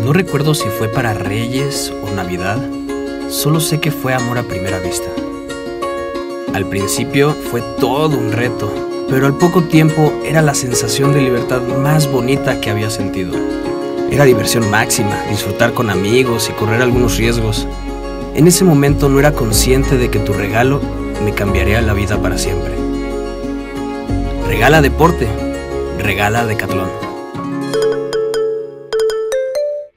No recuerdo si fue para Reyes o Navidad, solo sé que fue amor a primera vista. Al principio fue todo un reto, pero al poco tiempo era la sensación de libertad más bonita que había sentido. Era diversión máxima, disfrutar con amigos y correr algunos riesgos. En ese momento no era consciente de que tu regalo me cambiaría la vida para siempre. Regala deporte, regala Decathlon.